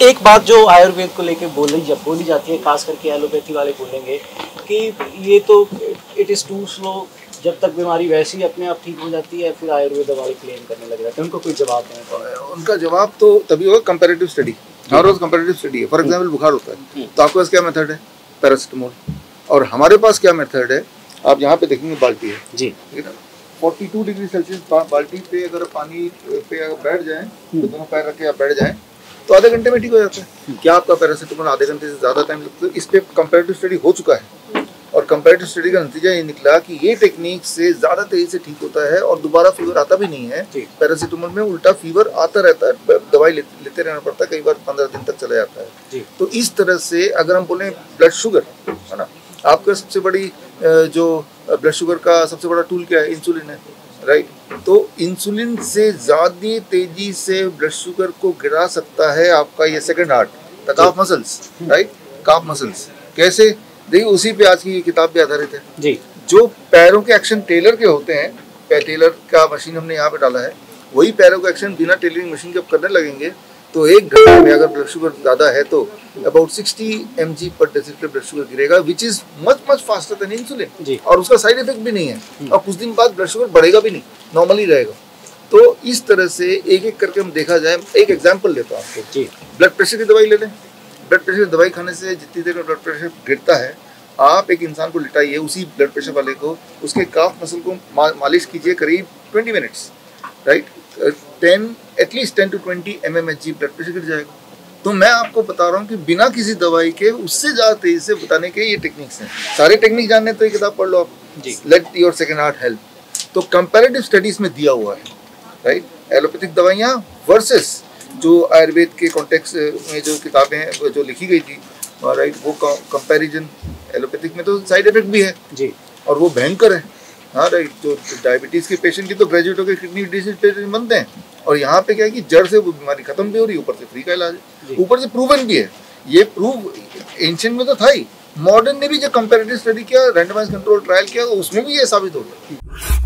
एक बात जो आयुर्वेद को लेके बोली जाती है, खास करके एलोपैथी वाले बोलेंगे कि ये तो इट इज़ टू स्लो, जब तक बीमारी वैसी अपने आप ठीक हो जाती है फिर आयुर्वेद वाले क्लेम करने लग जाते हैं। उनको कोई जवाब नहीं। उनका जवाब तो तभी होगा कंपैरेटिव स्टडी। हमारे पास कंपैरेटिव स्टडी है। फॉर एग्जांपल बुखार होता है तो आपके पास क्या मेथड है? पैरासिटामोल। और हमारे पास क्या मेथड है? आप यहाँ पे देखेंगे बाल्टी है जी, ठीक है ना, 42 डिग्री सेल्सियस बाल्टी पे अगर पानी पे अगर बैठ जाए तो दोनों पैर रख के आप बैठ जाएं तो आधे घंटे में ठीक हो जाता है। क्या आपका पैरासिटामोल आधे घंटे से ज़्यादा टाइम लगता है? इस पे कंपैरेटिव स्टडी हो चुका है और कंपैरेटिव स्टडी का नतीजा ये निकला कि ये टेक्निक से ज़्यादा तेजी से ठीक होता है और दोबारा फीवर आता भी नहीं है। पैरासिटामोल में उल्टा फीवर आता रहता है, दवाई लेते रहना पड़ता है, कई बार 15 दिन तक चला जाता है। तो इस तरह से अगर हम बोलें ब्लड शुगर है ना, आपका सबसे बड़ी जो ब्लड शुगर का सबसे बड़ा टूल क्या है? इंसुलिन है, राइट। तो इंसुलिन से ज़्यादा तेजी से ब्लड शुगर को गिरा सकता है आपका ये second heart, the calf muscles, right, calf muscles. कैसे? देखिए उसी पे आज की किताब पे आधारित है जी। जो पैरों के एक्शन टेलर के होते हैं, टेलर का मशीन हमने यहाँ पे डाला है, वही पैरों का एक्शन बिना टेलरिंग मशीन के करने लगेंगे तो एक घंटे में अगर ब्लड शुगर ज़्यादा है तो अबाउट 60 mg पर डेसिलिटर ब्लड शुगर गिरेगा, which is much faster than insulin. और उसका साइड इफेक्ट भी नहीं है और कुछ दिन बाद ब्लड शुगर बढ़ेगा भी नहीं, नॉर्मल ही रहेगा। तो इस तरह से एक एक करके हम देखा जाए। एक एग्जाम्पल लेता हूँ आपको, ब्लड प्रेशर की दवाई ले लें। ब्लड प्रेशर की दवाई खाने से जितनी देर में ब्लड प्रेशर गिरता है, आप एक इंसान को लिटाइए, उसी ब्लड प्रेशर वाले को, उसके काफ मसल को मालिश कीजिए करीब 20 minutes, right. 10 to 20 mmHg blood pressure गिर जाएगा। तो मैं आपको बता रहा हूँ कि बिना किसी दवाई के उससे ज़्यादा तेजी से बताने के ये टेक्निक्स हैं। सारे टेक्निक जानने तो ये किताब पढ़ लो आप, let your second heart help. तो कंपैरेटिव स्टडीज में दिया हुआ है, राइट। एलोपैथिक दवाइयाँ वर्सेस जो आयुर्वेद के कॉन्टेक्स्ट में जो किताबें हैं जो लिखी गई थी, राइट, वो कंपैरिजन। एलोपैथिक में तो साइड इफेक्ट भी है जी और वो भयंकर है। हाँ राइट, जो डायबिटीज़ के पेशेंट की तो ग्रेजुएट होकर किडनी डिजीज पेशेंट बनते हैं और यहाँ पे क्या है कि जड़ से वो बीमारी खत्म भी हो रही है, ऊपर से फ्री का इलाज है, ऊपर से प्रूवन भी है। ये प्रूव एंशिएंट में तो था ही, मॉडर्न ने भी जब कंपैरेटिव स्टडी किया, रैंडमाइज्ड कंट्रोल ट्रायल किया, तो उसमें भी ये साबित हो गया।